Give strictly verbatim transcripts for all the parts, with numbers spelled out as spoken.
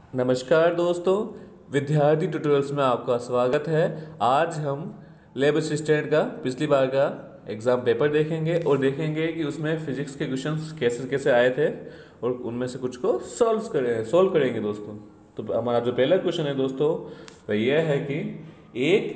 नमस्कार दोस्तों, विद्यार्थी ट्यूटोरियल्स में आपका स्वागत है। आज हम लैब असिस्टेंट का पिछली बार का एग्ज़ाम पेपर देखेंगे और देखेंगे कि उसमें फिजिक्स के क्वेश्चंस कैसे कैसे आए थे और उनमें से कुछ को सॉल्व करें सॉल्व करेंगे दोस्तों। तो हमारा जो पहला क्वेश्चन है दोस्तों वह यह है कि एक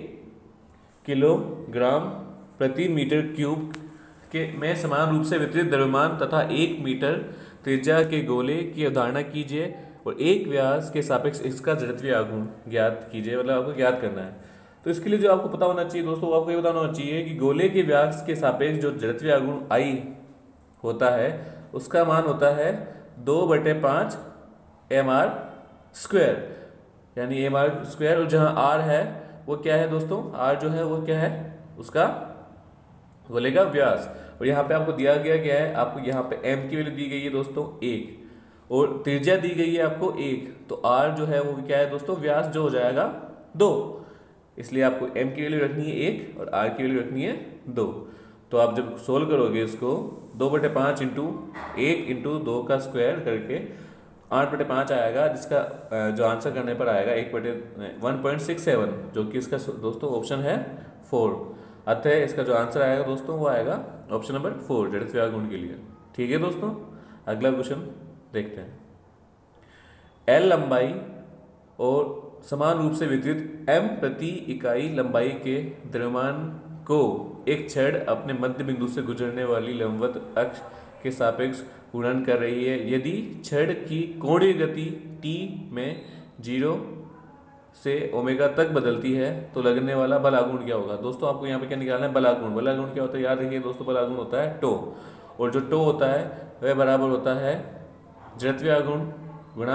किलोग्राम प्रति मीटर क्यूब के में समान रूप से वितरित द्रव्यमान तथा एक मीटर त्रिज्या के गोले की अवधारणा कीजिए और एक व्यास के सापेक्ष इसका जड़त्वीय आघूर्ण ज्ञात कीजिए। मतलब आपको ज्ञात करना है। तो इसके लिए जो आपको पता होना चाहिए दोस्तों, वो आपको ये बताना होना चाहिए कि गोले के व्यास के सापेक्ष जो जड़त्वीय आघूर्ण आई होता है उसका मान होता है दो बटे पाँच एम आर स्क्वायर, यानी एम आर स्क्वायर। और जहाँ आर है वो क्या है दोस्तों, आर जो है वो क्या है, उसका गोले का व्यास। और यहाँ पे आपको दिया गया क्या है, आपको यहाँ पे एम की वैल्यू दी गई है दोस्तों एक, और त्रिज्या दी गई है आपको एक। तो आर जो है वो क्या है दोस्तों, व्यास जो हो जाएगा दो। इसलिए आपको एम की वैल्यू रखनी है एक और आर की वैल्यू रखनी है दो। तो आप जब सोल्व करोगे इसको दो बटे पाँच इंटू एक इंटू दो का स्क्वायर करके आठ बटे पाँच आएगा, जिसका जो आंसर करने पर आएगा एक बटे वन पॉइंट सिक्स सेवन, जो कि इसका दोस्तों ऑप्शन है फोर। अतः इसका जो आंसर आएगा दोस्तों वो आएगा ऑप्शन नंबर फोर, जड़त्वीय आघूर्ण के लिए। ठीक है दोस्तों, अगला क्वेश्चन देखते हैं। एल लंबाई और समान रूप से वितरित एम प्रति इकाई लंबाई के द्रव्यमान को एक छड़ अपने मध्य बिंदु से गुजरने वाली लंबवत अक्ष के सापेक्ष घूर्णन कर रही है। यदि छड़ की कोणीय गति टी में जीरो से ओमेगा तक बदलती है तो लगने वाला बल आघूर्ण क्या होगा। दोस्तों आपको यहाँ पे क्या निकालना है, बल आघूर्ण। बल आघूर्ण क्या होता है, याद रखिए दोस्तों, बल आघूर्ण होता है टो, और जो टो होता है वह बराबर होता है जड़त्वीय आघूर्ण गुणा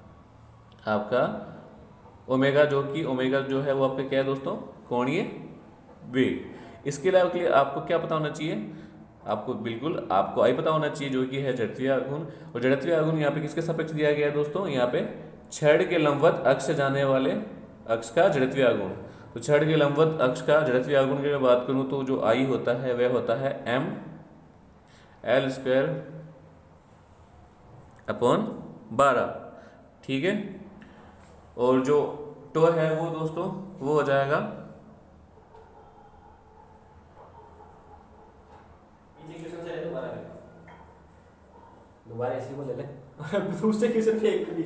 आपका ओमेगा, जो कि ओमेगा जो है वो आपका क्या है दोस्तों, कोणीय वेग। इसके अलावा के लिए आपको क्या पता होना चाहिए, आपको बिल्कुल आपको आई पता होना चाहिए, जो कि है जड़त्वीय आघूर्ण। और जड़त्वीय आघूर्ण यहाँ पे किसके सापेक्ष दिया गया है दोस्तों, यहाँ पे छड़ के लंबवत अक्ष से जाने वाले अक्ष का जड़त्वीय आघूर्ण। तो छड़ के लंबवत अक्ष का जड़त्वीय आघूर्ण की मैं बात करूँ तो जो आई होता है वह होता है एम एल स्क्वायर अपॉन बारह। ठीक है, और जो टो है वो दोस्तों वो हो जाएगा दोबारा इसी को ले ले दूसरे क्वेश्चन पे एक भी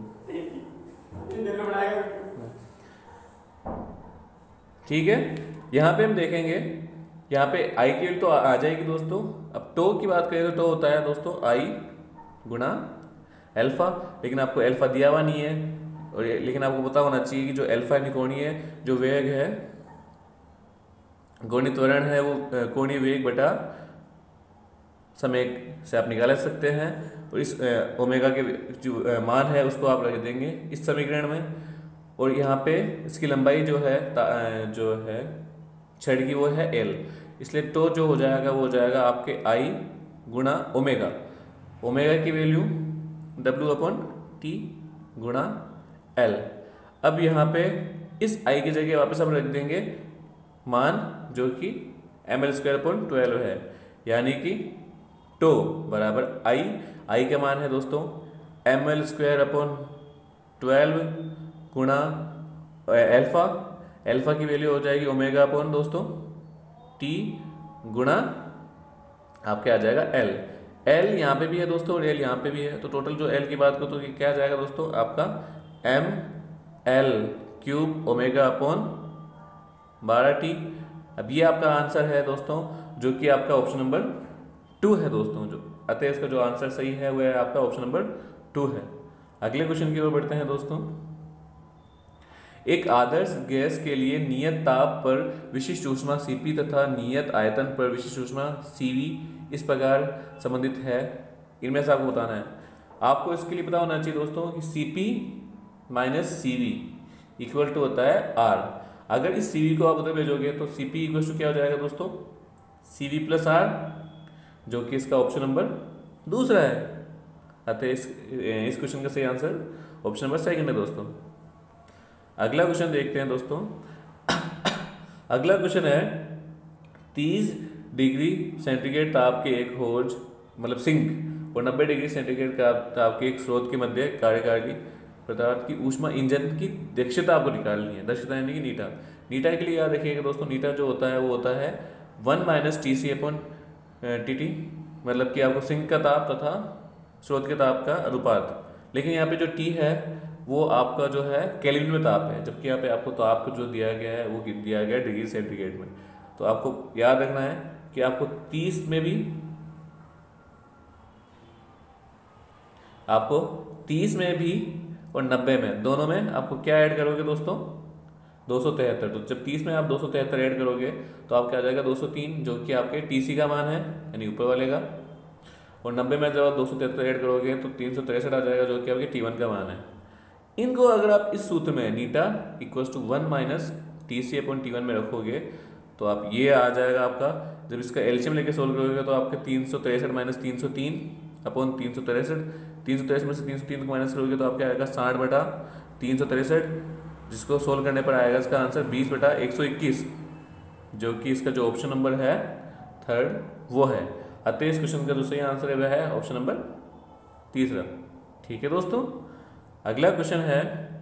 ठीक है। यहाँ पे हम देखेंगे, यहाँ पे आई की वैल्यू तो आ, आ जाएगी दोस्तों। अब टो की बात करें तो टो होता है दोस्तों आई गुणा एल्फा, लेकिन आपको एल्फा दिया हुआ नहीं है। और लेकिन आपको पता होना चाहिए कि जो एल्फा यानी कोणीय है, जो वेग है कोणीय त्वरण है, वो कोणीय वेग बटा समय से आप निकाल सकते हैं। और इस ओमेगा के जो मान है उसको आप रख देंगे इस समीकरण में। और यहाँ पे इसकी लंबाई जो है जो है छड़ की वो है एल, इसलिए टो जो हो जाएगा वो हो जाएगा आपके आई गुणा ओमेगा। ओमेगा की वैल्यू डब्ल्यू अपॉन टी गुणा एल। अब यहाँ पे इस आई की जगह वापस हम रख देंगे मान, जो कि M L square upon twelve है, यानी कि टो बराबर आई, आई का मान है दोस्तों M L square upon twelve गुणा एल्फा, एल्फा की वैल्यू हो जाएगी ओमेगा अपॉन दोस्तों टी गुणा आपके आ जाएगा एल। एल यहाँ पे भी है दोस्तों और एल यहाँ पे भी है, तो टोटल जो एल की बात करो तो क्या आ जाएगा दोस्तों आपका M L cube omega upon बारह टी। अब ये आपका आंसर है दोस्तों, जो कि आपका ऑप्शन नंबर टू है दोस्तों। जो अतः इसका जो आंसर सही है वह है आपका ऑप्शन नंबर टू है। अगले क्वेश्चन की ओर बढ़ते हैं दोस्तों। एक आदर्श गैस के लिए नियत ताप पर विशिष्ट ऊष्मा सीपी तथा नियत आयतन पर विशिष्ट ऊष्मा सीवी इस प्रकार संबंधित है, इनमें से आपको बताना है। आपको इसके लिए पता होना चाहिए दोस्तों कि CP minus CV equal to होता है आर। अगर इस सीवी को आप उधर भेजोगे तो सीपी इक्वल टू क्या हो जाएगा दोस्तों, सीवी प्लस आर, जो कि इसका ऑप्शन नंबर दूसरा है। अतः इस इस क्वेश्चन का सही आंसर ऑप्शन नंबर सेकंड है दोस्तों। अगला क्वेश्चन देखते हैं दोस्तों। अगला क्वेश्चन है तीस डिग्री सेंटीग्रेड ताप के एक हौज मतलब सिंक और नब्बे डिग्री सेंटीग्रेड का ताप के एक स्रोत के मध्य कार्यकारी पदार्थ की ऊष्मा इंजन की दक्षता आपको निकालनी है। दक्षता यानी कि नीटा। नीटा के लिए याद रखिएगा दोस्तों, नीटा जो होता है वो होता है one minus T C upon T T, मतलब कि आपको सिंक का ताप तथा स्रोत के ताप का अनुपात। लेकिन यहाँ पे जो टी है वो आपका जो है केल्विन में ताप है, जबकि यहाँ पे आपको ताप को जो दिया गया है वो दिया गया है डिग्री सेंटीग्रेड में। तो आपको याद रखना है कि आपको तीस में भी आपको तीस में भी और नब्बे में, दोनों में आपको क्या ऐड करोगे दोस्तों, दो सौ तिहत्तर। तो जब तीस में आप दो सौ तिहत्तर ऐड करोगे तो आपका आ जाएगा दो सौ तीन, जो कि आपके टीसी का मान है यानी ऊपर वाले का। और नब्बे में जब आप दो सौ तिहत्तर ऐड करोगे तो तीन सौ तिरसठ आ जाएगा, जो कि आपके टी वन का मान है। इनको अगर आप इस सूत्र में eta equals to one minus T C upon T one में रखोगे तो आप ये आ जाएगा आपका, जब इसका एलसीएम लेके सोल्व करोगे तो आपके तीन सौ तिरसठ माइनस तीन सौ तीन अपॉन तीन सौ तिरसठ, तीन सौ तिरसठ में से तीन सौ तीन को माइनस करोगे तो आपका आएगा साठ बटा तीन सौ तिरसठ, जिसको सोल्व करने पर आएगा इसका आंसर बीस बटा एक सौ इक्कीस, जो कि इसका जो ऑप्शन नंबर है थर्ड वो है। अतः इस क्वेश्चन का जो सही आंसर है वह है ऑप्शन नंबर तीसरा। ठीक है दोस्तों, अगला क्वेश्चन है,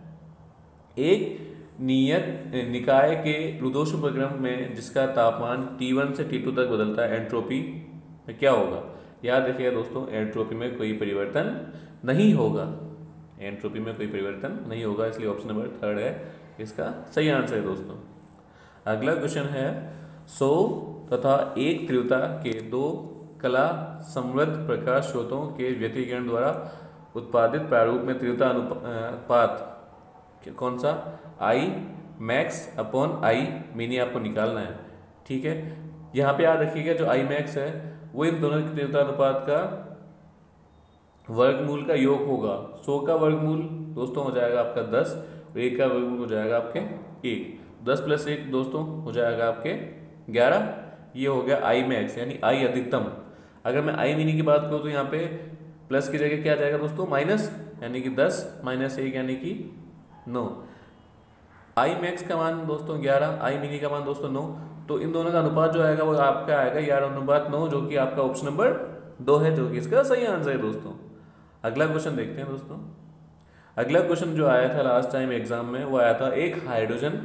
एक नियत निकाय के रुद्धोष्म प्रक्रम में जिसका तापमान टी वन से टी टू तक बदलता है, एंट्रोपी में क्या होगा। याद रखिएगा दोस्तों, एंट्रोपी में कोई परिवर्तन नहीं होगा, एंट्रोपी में कोई परिवर्तन नहीं होगा, इसलिए ऑप्शन नंबर थर्ड है इसका सही आंसर है दोस्तों। अगला क्वेश्चन है, सौ तथा एक तीव्रता के दो कला समृद्ध प्रकाश स्रोतों के व्यतिकरण द्वारा उत्पादित प्रारूप में तीव्रता अनुपात कौन सा, I max upon I mini आपको निकालना है। ठीक है, यहाँ पे याद रखिएगा जो आई मैक्स है वो इन दोनों की तीव्रता अनुपात का वर्गमूल का योग होगा। सौ का वर्गमूल दोस्तों हो जाएगा आपका दस और एक का वर्गमूल हो जाएगा आपके एक, दस प्लस एक दोस्तों हो जाएगा आपके ग्यारह। ये हो गया आई मैक्स यानी आई अधिकतम। अगर मैं आई मिनी की बात करूँ तो यहाँ पे प्लस की जगह क्या आ जाएगा दोस्तों, माइनस, यानी कि दस माइनस एक यानी कि नौ। आई मैक्स का मान दोस्तों ग्यारह, आई मिनी का मान दोस्तों नौ, तो इन दोनों का अनुपात जो आएगा वो आपका आएगा ग्यारह अनुपात नौ, जो कि आपका ऑप्शन नंबर दो है, जो कि इसका सही आंसर है दोस्तों। अगला क्वेश्चन देखते हैं दोस्तों। अगला क्वेश्चन जो आया था लास्ट टाइम एग्जाम में वो आया था, एक हाइड्रोजन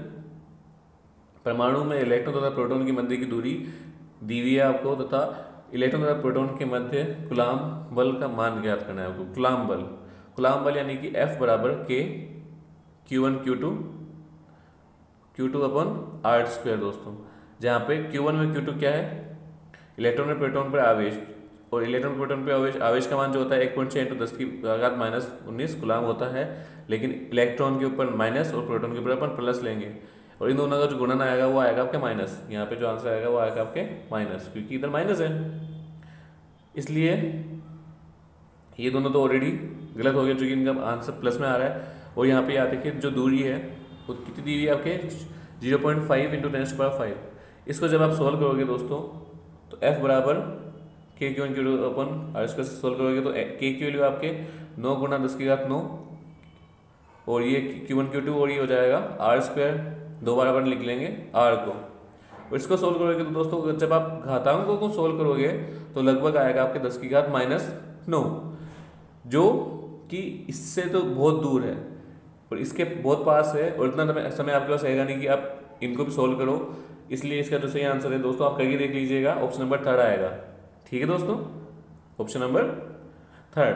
परमाणु में इलेक्ट्रॉन तथा प्रोटॉन की मध्य की दूरी दी हुई है आपको, तथा इलेक्ट्रॉन तथा प्रोटॉन के मध्य कूलाम्ब बल का मान ज्ञात करना है आपको। कूलाम्ब बल, कूलाम्ब बल यानी कि F बराबर K Q one Q two Q two upon R square दोस्तों, जहाँ पे क्यू वन में क्यू टू क्या है, इलेक्ट्रॉन और प्रोटॉन पर आवेश, और इलेक्ट्रॉन प्रोटॉन पर आवेश आवेश का मान जो होता है एक पॉइंट छः इंटू दस की घात माइनस उन्नीस कूलाम्ब होता है, लेकिन इलेक्ट्रॉन के ऊपर माइनस और प्रोटॉन के ऊपर अपन प्लस लेंगे, और इन दोनों का जो गुणन आएगा वो आएगा आपके माइनस। यहाँ पे जो आंसर आएगा वो आएगा आपके माइनस, क्योंकि इधर माइनस है, इसलिए ये दोनों तो ऑलरेडी गलत हो गया, क्योंकि इनका आंसर प्लस में आ रहा है। और यहाँ पे याद रखिए जो दूरी है वो कितनी दी हुई है आपके zero point five into ten power five. इसको जब आप सोल्व करोगे दोस्तों तो F बराबर K Q one Q two upon R square से सोल्व करोगे तो के की वैल्यू आपके नौ गुना दस की घात नौ, और ये क्यू वन क्यू टू और ये हो जाएगा आर स्क्वायर, दो बार अपन लिख लेंगे आर को। और इसको सोल्व करोगे तो दोस्तों जब आप घातांकों को सोल्व करोगे तो लगभग आएगा आपके दस की घात माइनस नौ, जो कि इससे तो बहुत दूर है और इसके बहुत पास है, और इतना समय आपके पास रहेगा नहीं कि आप इनको भी सोल्व करो, इसलिए इसका जो सही आंसर है दोस्तों आप करके देख लीजिएगा, ऑप्शन नंबर थर्ड आएगा। ठीक है दोस्तों, ऑप्शन नंबर थर्ड।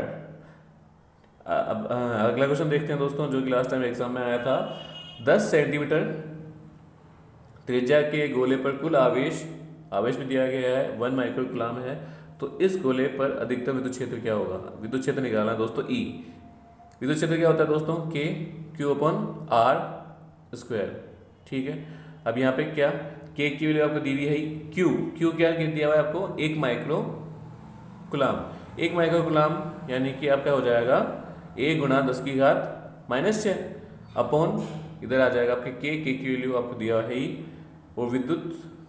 अब अगला क्वेश्चन देखते हैं दोस्तों, जो कि लास्ट टाइम एग्जाम में आया था। दस सेंटीमीटर त्रिज्या के गोले पर कुल आवेश आवेश में दिया गया है वन माइक्रो कूलाम्ब है, तो इस गोले पर अधिकतम विद्युत क्षेत्र क्या होगा। विद्युत क्षेत्र निकालना है दोस्तों ई। विद्युत क्षेत्र क्या होता है दोस्तों, के क्यू अपॉन आर स्क्वायर। ठीक है, अब यहाँ पे क्या के की वैल्यू आपको दी हुई है क्यू, क्यू क्या दिया हुआ है आपको, एक माइक्रो कूलाम्ब। एक माइक्रो कूलाम्ब यानी कि आपका हो जाएगा एक गुणा दस की घात माइनस छः अपॉन इधर आ जाएगा आपके के के की वैल्यू आपको दिया है ही, और विद्युत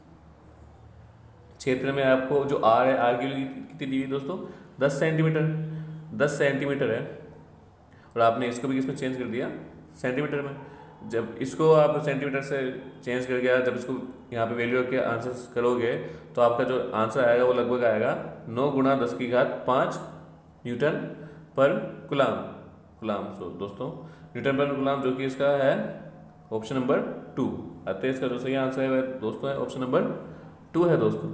क्षेत्र में आपको जो आर है, आर की वैल्यू कितनी दी हुई दोस्तों, दस सेंटीमीटर दस सेंटीमीटर है, और आपने इसको भी किसमें चेंज कर दिया, सेंटीमीटर में। जब इसको आप सेंटीमीटर से चेंज कर गया, जब इसको यहाँ पे वैल्यू के आंसर करोगे तो आपका जो आंसर आएगा वो लगभग आएगा नौ गुणा दस की घात पाँच न्यूटन पर कूलाम्ब। कूलाम। सो दोस्तों न्यूटन पर कूलाम, जो कि इसका है ऑप्शन नंबर टू। अतः इसका जो सही आंसर है वह दोस्तों है ऑप्शन नंबर टू है दोस्तों।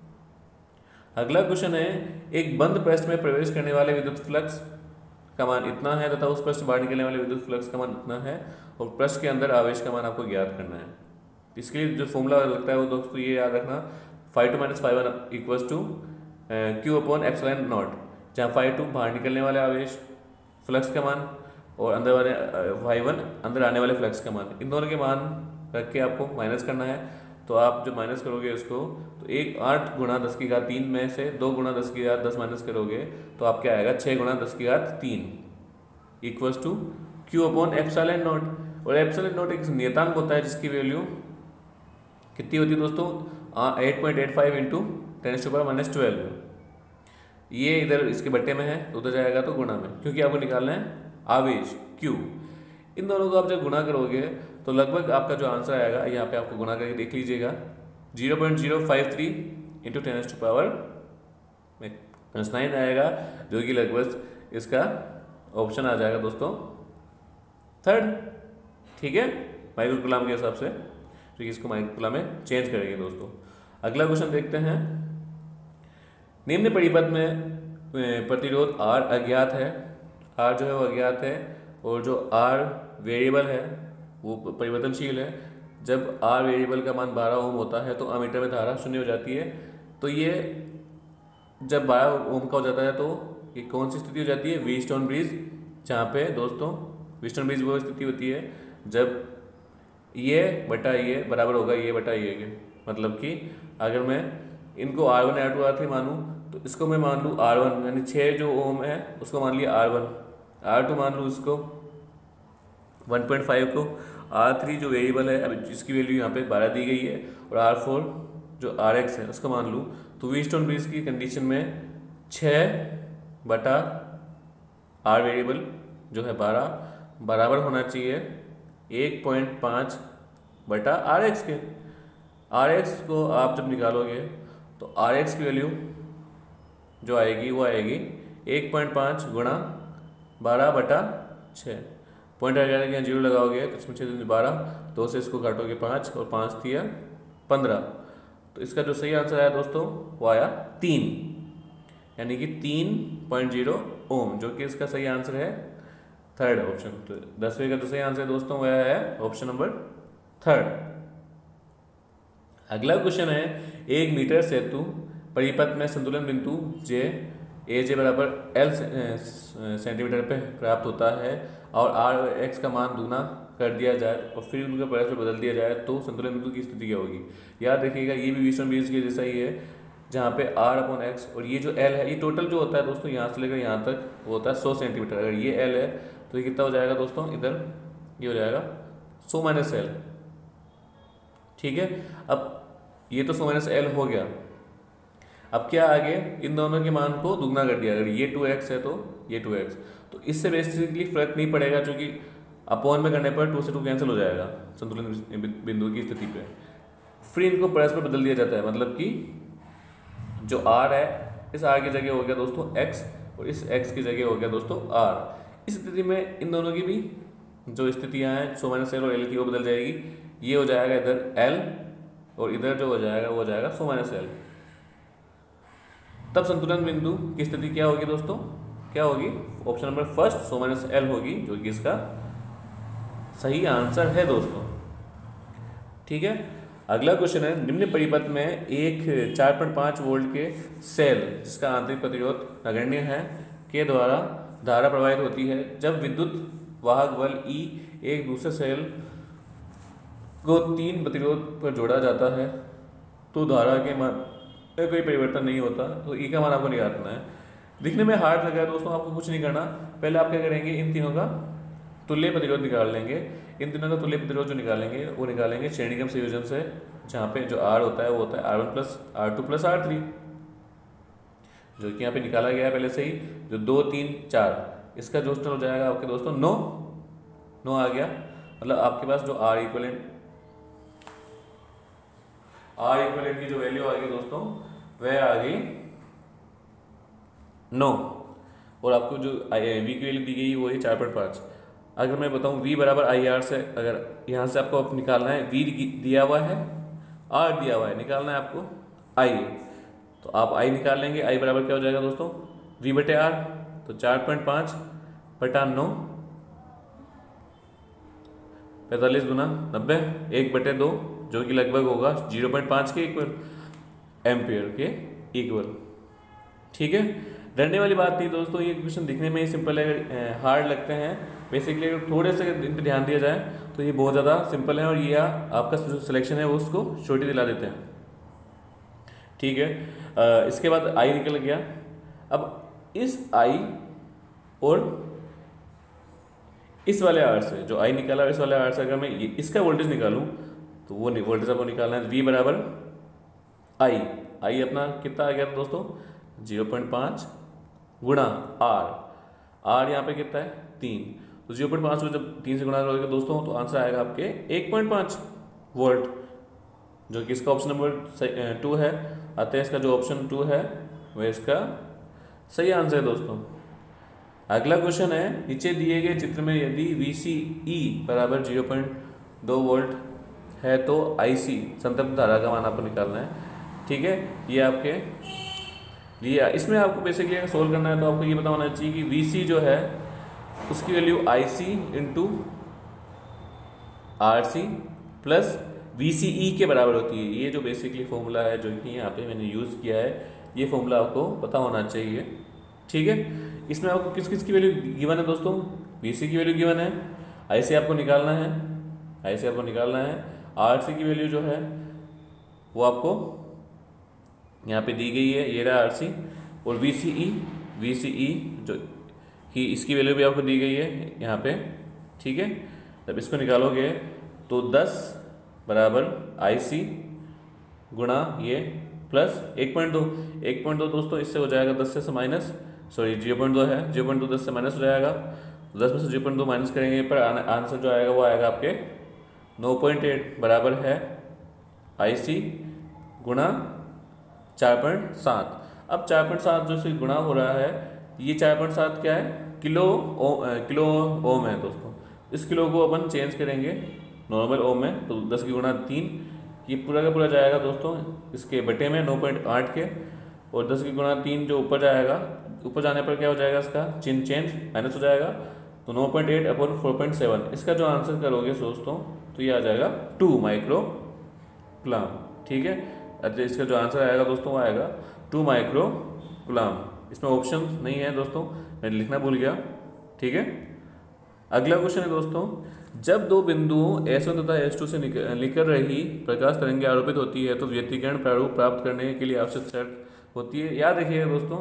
अगला क्वेश्चन है, एक बंद पृष्ठ में प्रवेश करने वाले विद्युत फ्लक्स का मान इतना है तथा उस पृष्ठ से बाहर निकलने वाले विद्युत फ्लक्स का मान इतना है और पृष्ठ के अंदर आवेश का मान आपको ज्ञात करना है। इसके लिए जो फॉर्मूला लगता है वो दोस्तों ये याद रखना, five two minus five one equals to Q upon epsilon naught, जहाँ फाइव टू बाहर निकलने वाले आवेश फ्लक्स का मान और अंदर वाले फाइव वन अंदर आने वाले फ्लक्स का मान, इन दोनों के मान रख के आपको माइनस करना है। तो आप जब माइनस करोगे इसको तो एक आठ गुणा दस की घात तीन में से दो गुणा दस की घात दस माइनस करोगे तो आपके आएगा छः गुणा दस की घात तीन equals to Q upon epsilon naught. और एप्सिलॉन नॉट एक नियतांक होता है जिसकी वैल्यू कितनी होती है दोस्तों, eight point eight five into ten to power minus twelve. ये इधर इसके बट्टे में है तो उधर जाएगा तो गुणा में, क्योंकि आपको निकालना है आवेश क्यू। इन दोनों को आप जब गुणा करोगे तो लगभग आपका जो आंसर आएगा, यहाँ पे आपको गुणा करके देख लीजिएगा, zero point zero five three into ten to power minus nine आएगा, जो कि लगभग इसका ऑप्शन आ जाएगा दोस्तों थर्ड। ठीक है, माइक्रो कूलाम के हिसाब से, तो इसको माइक्रो कूलाम में चेंज करेंगे दोस्तों। अगला क्वेश्चन देखते हैं, निम्न परिपथ में प्रतिरोध आर अज्ञात है, आर जो है वो अज्ञात है और जो आर वेरिएबल है वो परिवर्तनशील है। जब आर वेरिएबल का मान बारह ओम होता है तो अमीटर में धारा शून्य हो जाती है। तो ये जब बारह ओम का हो जाता है तो ये कौन सी स्थिति हो जाती है, व्हीटस्टोन ब्रिज, जहाँ पे दोस्तों व्हीटस्टोन ब्रिज वो स्थिति होती है जब ये बटा ये बराबर होगा ये बटा ये के। मतलब कि अगर मैं इनको R one R two R three मानूँ तो इसको मैं मान लूँ आर वन, यानी छः जो ओम है उसको मान लिया आर वन, आर टू मान लूँ इसको वन पॉइंट फाइव को, आर थ्री जो वेरिएबल है अब जिसकी वैल्यू यहाँ पे बारह दी गई है, और आर फोर जो आर एक्स है उसको मान लूँ। तो व्हीटस्टोन ब्रिज की कंडीशन में छः बटा आर वेरिएबल जो है बारह बराबर होना चाहिए एक पॉइंट पाँच बटा आर एक्स के। आर एक्स को आप जब निकालोगे तो आर एक्स की वैल्यू जो आएगी वो आएगी एक पॉइंट पाँच गुणा बारह बटा छः, पॉइंट आ जाएगा, जीरो लगाओगे तो इसमें छः बारह, दो से इसको काटोगे पाँच और पाँच दिया पंद्रह। तो इसका जो सही आंसर आया दोस्तों वो आया तीन, यानी कि तीन पॉइंट जीरो ओम, जो कि इसका सही आंसर है थर्ड ऑप्शन। तो दसवें का जो सही आंसर है दोस्तों वह है ऑप्शन नंबर थर्ड। अगला क्वेश्चन है, एक मीटर सेतु परिपथ में संतुलन बिंदु जे ए जे बराबर एल सेंटीमीटर पे प्राप्त होता है और आर एक्स का मान दूना कर दिया जाए और फिर उनका परस्पर बदल दिया जाए तो संतुलन बिंदु की स्थिति क्या होगी। याद रखिएगा ये भी व्हीटस्टोन ब्रिज के जैसा ही है, जहाँ पे आर अपॉन एक्स और ये जो एल है ये टोटल जो होता है दोस्तों यहाँ से लेकर यहाँ तक वो होता है सौ सेंटीमीटर। अगर ये एल है तो ये कितना हो जाएगा दोस्तों, इधर ये हो जाएगा सौ माइनस एल। ठीक है, अब ये तो सौ माइनस एल हो गया। अब क्या आगे इन दोनों के मान को दुगना कर दिया, अगर ये टू एक्स है तो ये टू एक्स, तो इससे बेसिकली फर्क नहीं पड़ेगा क्योंकि अपॉन में करने पर टू से टू कैंसिल हो जाएगा संतुलन बिंदु की स्थिति पे। फिर इनको परस्पर बदल दिया जाता है, मतलब कि जो आर है इस आर की जगह हो गया दोस्तों एक्स और इस एक्स की जगह हो गया दोस्तों आर। इस स्थिति में इन दोनों की भी जो स्थितियाँ हैं सो माइनस एल और एल की वो बदल जाएगी, ये हो जाएगा इधर एल और इधर जो हो जाएगा वो हो जाएगा सो माइनस एल। तब संतुलन बिंदु की स्थिति क्या होगी दोस्तों, क्या होगी, option number first so minus L होगी, जो कि इसका सही आंसर है दोस्तों। ठीक है, अगला क्वेश्चन है, निम्न परिपथ में एक चार पॉइंट पाँच वोल्ट के सेल जिसका आंतरिक प्रतिरोध नगण्य है के द्वारा धारा प्रवाहित होती है। जब विद्युत वाहक बल ई एक दूसरे सेल को तीन प्रतिरोध पर जोड़ा जाता है तो धारा के मान में कोई परिवर्तन नहीं होता। तो ई का मान आपको निकालना है। दिखने में हार्ड लगा है दोस्तों, आपको कुछ नहीं करना। पहले आप क्या करेंगे, इन तीनों का तुल्य प्रतिरोध निकाल लेंगे। इन तीनों का तुल्य प्रतिरोध जो निकालेंगे वो निकालेंगे श्रेणीक्रम संयोजन से, जहाँ पे जो आर होता है वो होता है R one plus R two plus R three, जो कि यहाँ पे निकाला गया है पहले से ही। जो दो तीन चार इसका जो टोटल हो जाएगा आपके दोस्तों नौ नौ आ गया। मतलब आपके पास जो आर इक्वलेंट आर इक्वलेंट की जो वैल्यू आ गई दोस्तों वह आ गई नौ। और आपको जो वी की वैल्यू दी गई वो है चार पॉइंट पाँच। अगर मैं बताऊँ v बराबर आई आर से, अगर यहाँ से आपको अब निकालना है, v दिया हुआ है, r दिया हुआ है, निकालना है आपको i, तो आप i निकाल लेंगे। i बराबर क्या हो जाएगा दोस्तों, v बटे आर, तो चार पॉइंट पाँच बटा नौ, पैंतालीस गुना नब्बे, एक बटे दो, जो कि लगभग होगा जीरो पॉइंट पाँच के इक्वल, एम्पियर के इक्वल। ठीक है, डरने वाली बात नहीं दोस्तों, ये क्वेश्चन दिखने में ही सिंपल है, हार्ड लगते हैं बेसिकली, अगर थोड़े से इन पर ध्यान दिया जाए तो ये बहुत ज़्यादा सिंपल है, और ये आपका जो सिलेक्शन है वो उसको छोटी दिला देते हैं। ठीक है, आ, इसके बाद आई निकल गया। अब इस आई और इस वाले आर से, जो आई निकाला इस वाले आर से अगर मैं इसका वोल्टेज निकालूं तो वो वोल्टेज आपको निकालना है, वी बराबर आई, आई अपना कितना आ गया था दोस्तों, जीरो पॉइंट पाँच गुणा आर, आर यहाँ पे कितना है, तीन, तो जीरो पॉइंट पाँच को जब तीन से गुणा करोगे दोस्तों तो आंसर आएगा आपके एक पॉइंट पाँच वोल्ट, जो कि इसका ऑप्शन नंबर टू है। अतः इसका जो ऑप्शन टू है वह इसका सही आंसर है दोस्तों। अगला क्वेश्चन है, नीचे दिए गए चित्र में यदि वी सी ई बराबर जीरो पॉइंट दो वोल्ट है तो आई सी संतृप्त धारा का मान आपको निकालना है। ठीक है, ये आपके लिए, इसमें आपको बेसिकली अगर सोल्व करना है तो आपको ये पता होना चाहिए कि वी सी जो है उसकी value I C into R C plus V C E के बराबर होती है। ये जो बेसिकली फॉर्मूला है जो कि यहाँ पे मैंने यूज़ किया है, ये फॉर्मूला आपको पता होना चाहिए। ठीक है, इसमें आपको किस किस की वैल्यू गिवन है दोस्तों, वी सी की वैल्यू गिवन है, आई सी आपको निकालना है, आई सी आपको निकालना है, आर सी की वैल्यू जो है वो आपको यहाँ पे दी गई है, ये रहा आर सी, और we C E, we C ई जो कि इसकी वैल्यू भी आपको दी गई है यहाँ पे। ठीक है, जब इसको निकालोगे तो दस बराबर आई सी गुणा ये प्लस एक पॉइंट दो, एक पॉइंट दो दोस्तों इससे हो जाएगा दस से माइनस, सॉरी जीरो पॉइंट दो है, जीरो पॉइंट दो दस से माइनस हो जाएगा, तो दस में से जीरो पॉइंट दो माइनस करेंगे पर आंसर जो आएगा वो आएगा आपके नौ पॉइंट आठ बराबर है आई सी गुणा चार पॉइंट सात। अब चार पॉइंट सात जो से गुणा हो रहा है, ये चार पॉइंट सात क्या है, किलो ओ, किलो ओम है दोस्तों। इस किलो को अपन चेंज करेंगे नॉर्मल ओम में, तो दस की गुणा तीन, ये पूरा का पूरा जाएगा दोस्तों इसके बटे में नौ पॉइंट आठ के, और दस की गुणा तीन जो ऊपर जाएगा, ऊपर जाने पर क्या हो जाएगा, इसका चिन्ह चेंज माइनस हो जाएगा, तो नौ पॉइंट आठ अपॉन फोर पॉइंट सेवन, इसका जो आंसर करोगे दोस्तों तो ये आ जाएगा टू माइक्रो कुलाम। ठीक है, अच्छा इसका जो आंसर आएगा दोस्तों वो आएगा टू माइक्रो कुलाम। इसमें ऑप्शन नहीं है दोस्तों, मैं लिखना भूल गया। ठीक है, अगला क्वेश्चन है दोस्तों, जब दो बिंदुओं एस वन तथा एस टू से निकल रही प्रकाश तरंगे आरोपित होती है तो व्यतिकरण प्रारूप प्राप्त करने के लिए आवश्यक शर्त होती है। याद रखिएगा दोस्तों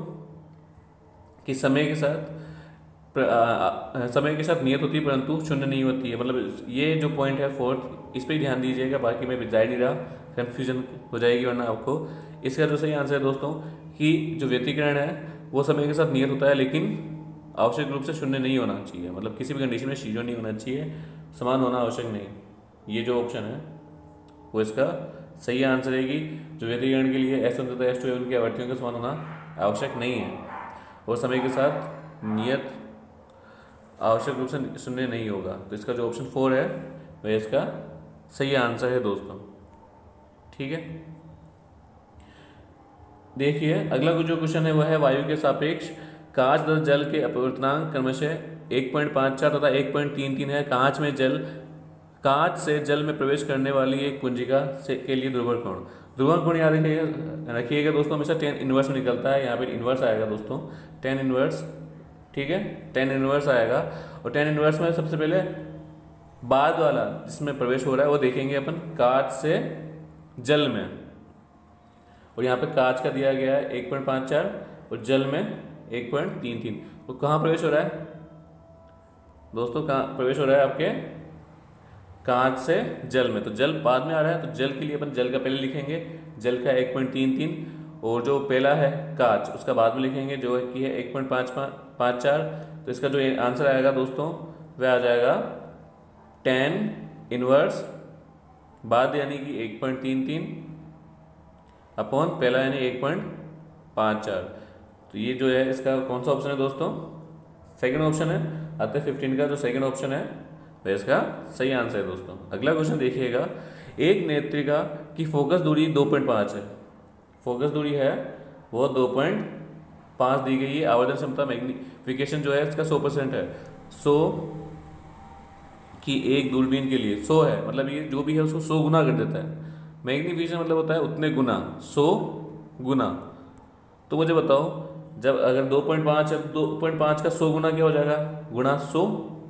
कि समय के साथ प्र, आ, आ, समय के साथ नियत होती है परंतु शून्य नहीं होती है। मतलब ये जो पॉइंट है फोर्थ, इस पर ध्यान दीजिएगा, बाकी मैं जा नहीं रहा, कन्फ्यूजन हो जाएगी वरना आपको। इसका जो सही आंसर है दोस्तों कि जो व्यतिकरण है वो समय के साथ नियत होता है, लेकिन आवश्यक रूप से शून्य नहीं होना चाहिए, मतलब किसी भी कंडीशन में जीरो नहीं होना चाहिए, समान होना आवश्यक नहीं। ये जो ऑप्शन है वो इसका सही आंसर है कि जो व्यतिकरण के लिए एस वन तथा एस टू उनकी आवर्तियों का समान होना आवश्यक नहीं है, और समय के साथ नियत आवश्यक रूप से शून्य नहीं होगा। तो इसका जो ऑप्शन फोर है वह इसका सही आंसर है दोस्तों। ठीक है, देखिए अगला जो क्वेश्चन है वह है वायु के सापेक्ष कांच तथा जल के अपवर्तनांक क्रमशः एक पॉइंट पाँच चार तथा एक पॉइंट तीन तीन है। कांच में जल कांच से जल में प्रवेश करने वाली एक कुंजिका से के लिए ध्रुवण कोण, ध्रुवण कोण याद रखिएगा रखिएगा दोस्तों, हमेशा टेन इनवर्स में निकलता है, यहाँ पे इनवर्स आएगा दोस्तों, टेन इनवर्स। ठीक है, टेन इनवर्स आएगा, और टेन इनवर्स में सबसे पहले बाद वाला जिसमें प्रवेश हो रहा है वो देखेंगे अपन, कांच से जल में, और यहाँ पे कांच का दिया गया है एक पॉइंट पाँच चार और जल में एक पॉइंट तीन तीन। तो कहाँ प्रवेश हो रहा है दोस्तों, कहाँ प्रवेश हो रहा है आपके कांच से जल में, तो जल बाद में आ रहा है, तो जल के लिए अपन जल का पहले लिखेंगे, जल का एक पॉइंट तीन तीन, और जो पहला है कांच उसका बाद में लिखेंगे जो है कि है एक पॉइंट पाँच पाँच चार। तो इसका जो आंसर आएगा दोस्तों वह आ जाएगा टेन इनवर्स बाद यानी कि एक पॉइंट तीन तीन अपॉन पहला यानी एक पॉइंट पाँच चार। तो ये जो है इसका कौन सा ऑप्शन है दोस्तों, सेकंड ऑप्शन है। अतः फिफ्टीन का जो सेकंड ऑप्शन है वह इसका सही आंसर है दोस्तों। अगला क्वेश्चन देखिएगा, एक नेत्रिका की फोकस दूरी दो पॉइंट पाँच है, फोकस दूरी है वो दो पॉइंट पाँच दी गई है। आवर्धन क्षमता मैग्निफिकेशन जो है इसका सौ परसेंट है। सौ की एक दूरबीन के लिए सौ है, मतलब ये जो भी है उसको सौ गुना कर देता है। मैग्निफिकेशन मतलब होता है उतने गुना, सौ गुना। तो मुझे बताओ, जब अगर दो पॉइंट पाँच है, दो पॉइंट पाँच का सौ गुना क्या हो जाएगा, गुना सौ।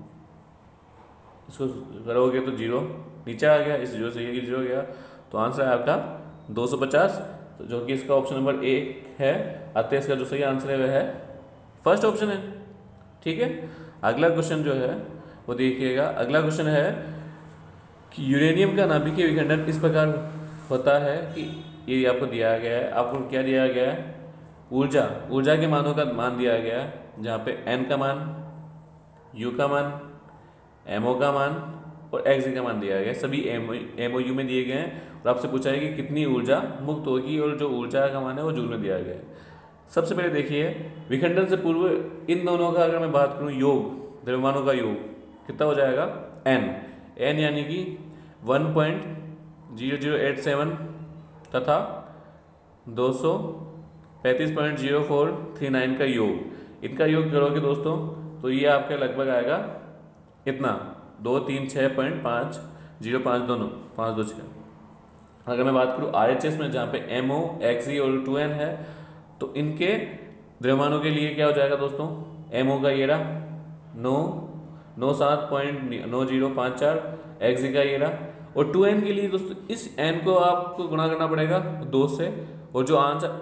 इसको करोगे तो जीरो नीचे आ गया, इस जीरो से ये जीरो गया, तो आंसर है आपका दो सौ पचास, तो जो कि इसका ऑप्शन नंबर एक है। अतः इसका जो सही आंसर है वह है फर्स्ट ऑप्शन है। ठीक है, अगला क्वेश्चन जो है वो देखिएगा। अगला क्वेश्चन है कि यूरेनियम का नाभिकीय विखंडन इस प्रकार होता है कि ये आपको दिया गया है, आपको क्या दिया गया है, ऊर्जा, ऊर्जा के मानों का मान दिया गया है, जहाँ पे एन का मान, यू का मान, एमओ का मान और एक्स का मान दिया गया है। सभी एमओ एमओ यू में दिए गए हैं और आपसे पूछा है कि कितनी ऊर्जा मुक्त होगी, और जो ऊर्जा का मान है वो जूल में दिया गया है। सबसे पहले देखिए, विखंडन से पूर्व इन दोनों का अगर मैं बात करूँ, योग द्रव्यमानों का योग कितना हो जाएगा, एन एन यानी कि one point zero zero eight seven तथा दो सौ पैंतीस point zero four three nine का योग। इनका योग करोगे दोस्तों तो ये आपके लगभग आएगा इतना, दो तीन छः पॉइंट पाँच जीरो पाँच दोनों पाँच दो छः। अगर मैं बात करूँ आर एच एस में, जहाँ पे एम ओ एक्स ई और टू एन है, तो इनके द्रव्यमानों के लिए क्या हो जाएगा दोस्तों, एम ओ का ये रहा नौ नौ सात पॉइंट नौ जीरो पाँच चार, एक्स का ये रहा, और टू एन के लिए दोस्तों इस एन को आपको गुणा करना पड़ेगा दो से, और जो आंसर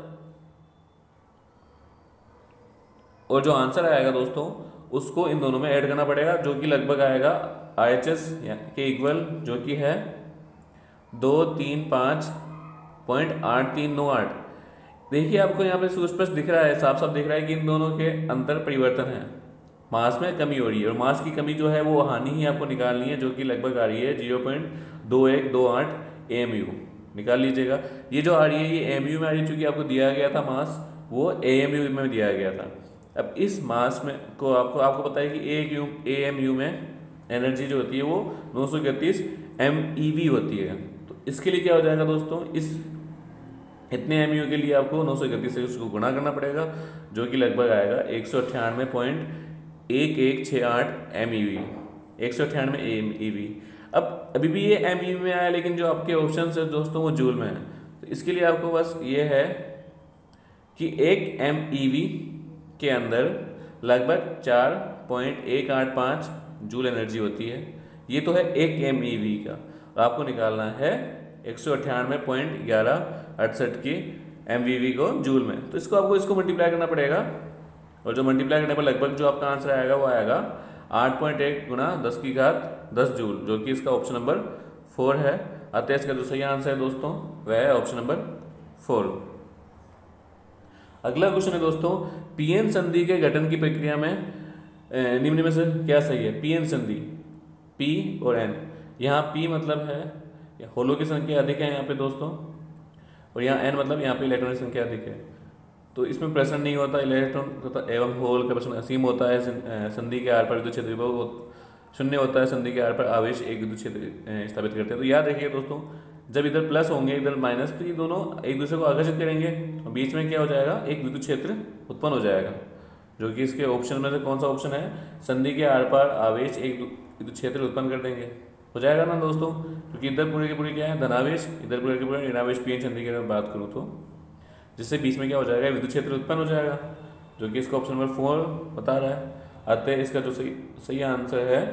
और जो आंसर आएगा दोस्तों उसको इन दोनों में ऐड करना पड़ेगा, जो कि लगभग आएगा आर एच एस के इक्वल, जो कि है दो तीन पाँच पॉइंट आठ तीन नौ आठ। देखिए आपको यहाँ पे सुस्पष्ट दिख रहा है, साफ साफ दिख रहा है कि इन दोनों के अंतर परिवर्तन है, मास में कमी हो रही है, और मास की कमी जो है वो हानि ही आपको निकालनी है, जो कि लगभग आ रही है जीरो पॉइंट दो एक दो आठ एम यू। निकाल लीजिएगा, ये जो आ रही है ये एम यू में आ रही है, चूँकि आपको दिया गया था मास वो ए एम यू में दिया गया था। अब इस मास में को आपको आपको पता है कि A U A M U में एनर्जी जो होती है वो नौ सौ इकतीस एम ई वी होती है। तो इसके लिए क्या हो जाएगा दोस्तों, इस इतने एम यू के लिए आपको नौ सौ इकतीस से उसको गुणा करना पड़ेगा, जो कि लगभग आएगा एक सौ अट्ठानवे पॉइंट एक एक छः आठ एम ई वी, एक सौ अट्ठानवे एम ई वी। अब अभी भी ये एम ई वी में आया, लेकिन जो आपके ऑप्शन है दोस्तों वो जूल में है। तो इसके लिए आपको बस ये है कि एक एम ई वी के अंदर लगभग चार पॉइंट एक आठ पाँच जूल एनर्जी होती है। ये तो है एक एम ई वी का, और आपको निकालना है एक सौ अट्ठानवे पॉइंट ग्यारह अड़सठ की एम वी वी को जूल में। तो इसको आपको इसको मल्टीप्लाई करना पड़ेगा, और जो मल्टीप्लाई करने पर लगभग जो आपका आंसर आएगा वो आएगा आठ पॉइंट एक गुना दस की घात दस जूल, जो कि इसका ऑप्शन नंबर फोर है। अतः इसका जो सही आंसर है दोस्तों वह है ऑप्शन नंबर फोर। अगला क्वेश्चन है दोस्तों, पीएन संधि के गठन की प्रक्रिया में निम्न में से क्या सही है। पीएन संधि, पी और एन, यहाँ पी मतलब है होलो की संख्या अधिक है यहाँ पे दोस्तों, और यहाँ एन मतलब यहाँ पे इलेक्ट्रॉन की संख्या अधिक है। तो इसमें प्रश्न नहीं होता इलेक्ट्रॉन एवं होल का प्रश्न असीम होता है। संधि के आर पर विद्युत क्षेत्र विभव शून्य होता है, संधि के आर पर आवेश एक विद्युत क्षेत्र स्थापित करते हैं। तो याद रखिए दोस्तों, जब इधर प्लस होंगे इधर माइनस, तो ये दोनों एक दूसरे को आकर्षित करेंगे और बीच में क्या हो जाएगा, एक विद्युत क्षेत्र उत्पन्न हो जाएगा, जो कि इसके ऑप्शन में से कौन सा ऑप्शन है, संधि के आर पार आवेश एक विद्युत क्षेत्र उत्पन्न कर देंगे। हो जाएगा ना दोस्तों, क्योंकि इधर पूरे के पूरे क्या है धनावेश, इधर पूरे के पूरे ऋणावेश पीएन संधि की अगर बात करूँ तो, जिससे बीच में क्या हो जाएगा, विद्युत क्षेत्र उत्पन्न हो जाएगा, जो कि इसका ऑप्शन नंबर फोर बता रहा है। अतः इसका जो सही सही आंसर है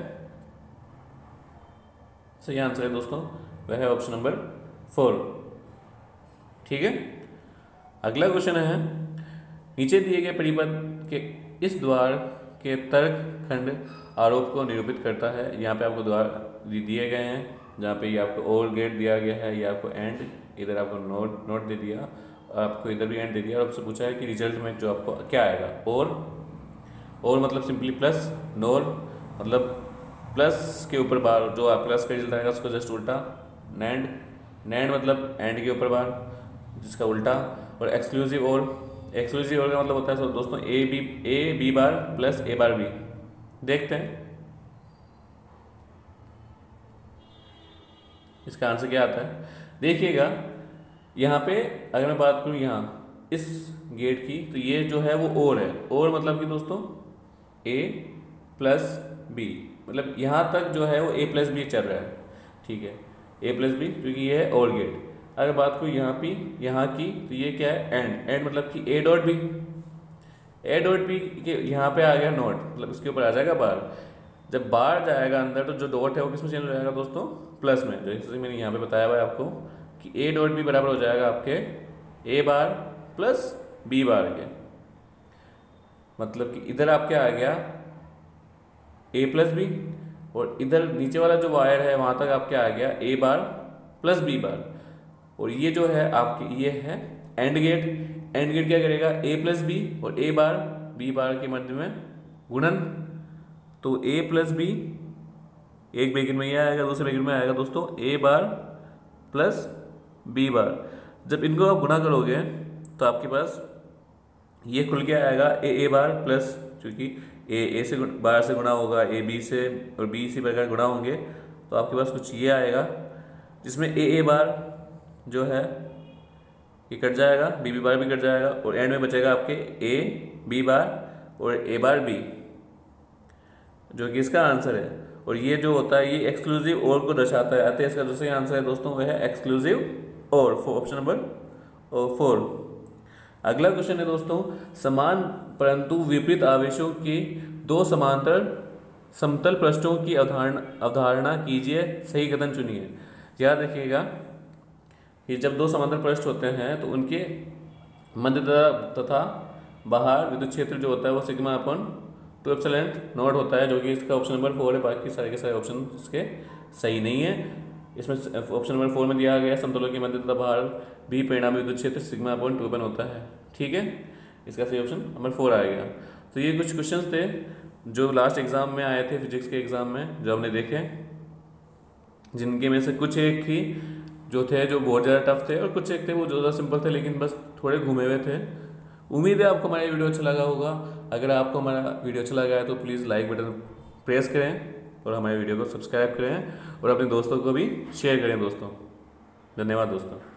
सही आंसर है दोस्तों वह है ऑप्शन नंबर फोर। ठीक है, अगला क्वेश्चन है, नीचे दिए गए परिपथ के इस द्वार के तर्क खंड आरोप को निरूपित करता है। यहाँ पे आपको द्वार दिए गए हैं, जहाँ पे ये आपको और गेट दिया गया है, ये आपको एंड, इधर आपको नोट नोट दे दिया, आपको इधर भी एंड दे दिया, और आपसे पूछा है कि रिजल्ट में जो आपको क्या आएगा। और और मतलब सिंपली प्लस, नोर मतलब प्लस के ऊपर बार, जो आप प्लस का रिजल्ट आएगा उसको जस्ट उल्टा, नैंड नैंड मतलब एंड के ऊपर बार जिसका उल्टा, और एक्सक्लूसिव और एक्सक्लूसिव और का मतलब होता है दोस्तों A B A B bar plus A bar B. देखते हैं इसका आंसर क्या आता है। देखिएगा यहाँ पे अगर मैं बात करूँ यहाँ इस गेट की, तो ये जो है वो और है, और मतलब कि दोस्तों ए प्लस बी, मतलब यहाँ तक जो है वो ए प्लस बी चल रहा है, ठीक है, ए प्लस बी, क्योंकि ये है और गेट। अगर बात करूँ यहाँ पे यहाँ की, तो ये क्या है एंड, एंड मतलब कि A dot B, A dot B के यहाँ पे आ गया नॉट, मतलब उसके ऊपर आ जाएगा बार। जब बार जाएगा अंदर तो जो डॉट है वो किसमें चेंज हो जाएगा दोस्तों, प्लस में, जैसे मैंने यहाँ पे बताया हुआ है आपको कि ए डॉट बी बराबर हो जाएगा आपके ए बार प्लस बी बार के, मतलब कि इधर आपके आ गया ए प्लस बी, और इधर नीचे वाला जो वायर है वहाँ तक आपके आ गया ए बार प्लस बी बार, और ये जो है आपके ये है एंड गेट। एंड गेट क्या करेगा, ए प्लस बी और ए बार बी बार के मध्य में गुणन, तो ए प्लस बी एक ब्रैकेट में ये आएगा, दूसरे ब्रैकेट में आएगा दोस्तों ए बार प्लस बी बार। जब इनको आप गुणा करोगे तो आपके पास ये खुल के आएगा ए ए बार प्लस, क्योंकि ए ए से बार से गुणा होगा, ए बी से और बी इसी प्रकार गुणा होंगे, तो आपके पास कुछ ये आएगा जिसमें ए ए बार जो है ये कट जाएगा, बी बी बार भी कट जाएगा, और एंड में बचेगा आपके ए बी बार और ए बार बी, जो कि इसका आंसर है। और ये जो होता है ये एक्सक्लूसिव और को दर्शाता है, अतः इसका दूसरा आंसर है दोस्तों वह है exclusive or, option number four. अगला क्वेश्चन है दोस्तों, समान परंतु विपरीत आवेशों के दो समांतर समतल पृष्ठों की अवधारणा अवधारणा कीजिए, सही कथन चुनिए। याद रखिएगा कि जब दो समांतर पृष्ठ होते हैं तो उनके मध्य तथा बाहर विद्युत क्षेत्र जो होता है वो sigma upon two epsilon naught होता है, जो कि इसका ऑप्शन नंबर फोर है। बाकी सारे के सारे ऑप्शन इसके सही नहीं है। इसमें ऑप्शन नंबर फोर में दिया गया समतलों के मध्य तथा बाहर भी परिणामी विद्युत क्षेत्र सिग्मा अपॉन टू अपन होता है, ठीक है, इसका सही ऑप्शन नंबर फोर आएगा। तो ये कुछ क्वेश्चंस थे जो लास्ट एग्जाम में आए थे फिजिक्स के एग्जाम में, जो हमने देखे, जिनके में से कुछ एक ही जो थे जो बहुत ज़्यादा टफ थे और कुछ एक थे वो ज़्यादा सिंपल थे, लेकिन बस थोड़े घूमे हुए थे। उम्मीद है आपको हमारा वीडियो अच्छा लगा होगा। अगर आपको हमारा वीडियो अच्छा लगा है तो प्लीज़ लाइक बटन प्रेस करें और हमारे वीडियो को सब्सक्राइब करें और अपने दोस्तों को भी शेयर करें दोस्तों। धन्यवाद दोस्तों।